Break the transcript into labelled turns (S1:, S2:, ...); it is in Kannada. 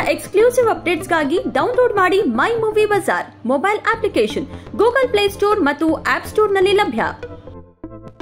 S1: ಎಕ್ಸ್ಕ್ಲೂಸಿವ್ ಅಪ್ಡೇಟ್ಸ್ಗಾಗಿ ಡೌನ್ಲೋಡ್ ಮಾಡಿ My Movie Bazaar mobile application Google Play Store ಮತ್ತು ಆಪ್ ಸ್ಟೋರ್ನಲ್ಲಿ ಲಭ್ಯ.